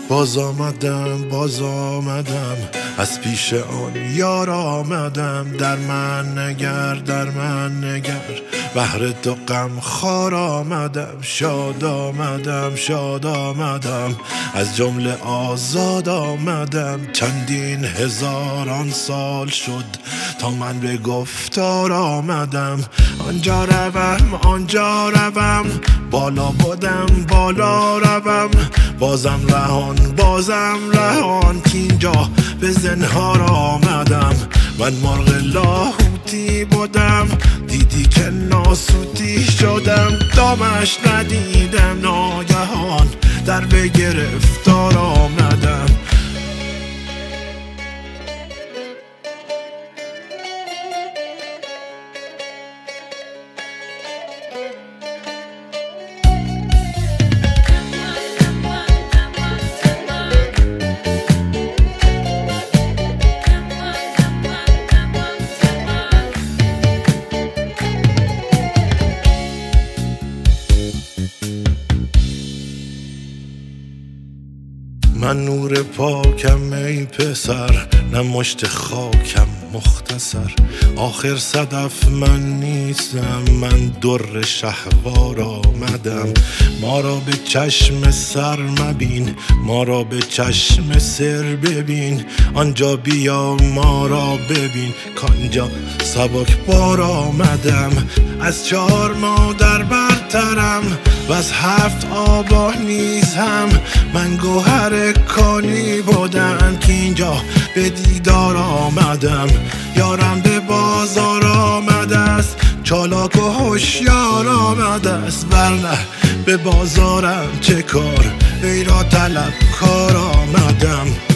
باز آمدم از پیش آن یار آمدم. در من نگر بهر تو غم خوار آمدم. شاد آمدم از جمله آزاد آمدم. چندین هزاران سال شد تا من به گفتار آمدم. آنجا روم بالا بودم بالا روم. بازم رهان کینجا به زنهار آمدم. من مرغ لاهوتی بودم دیدی که ناسوتی شدم. دامش ندیدم ناگهان در به گرفتار آمدم. من نور پاکم ای پسر، نه مشت خاکم مختصر. آخر صدف من نیستم، من در شهوار آمدم. ما را به چشم سر مبین، ما را به چشم سر ببین. آنجا بیا ما را ببین، کانجا سبک بار آمدم. از 4 مادر برترم و از 7 آبا نیز هم. من گوهر کانی بودم که اینجا به دیدار آمدم. یارم به بازار آمده است، چالاک و هوشیار آمده است. ورنه به بازارم چه کار، وی را طلب کار آمدم.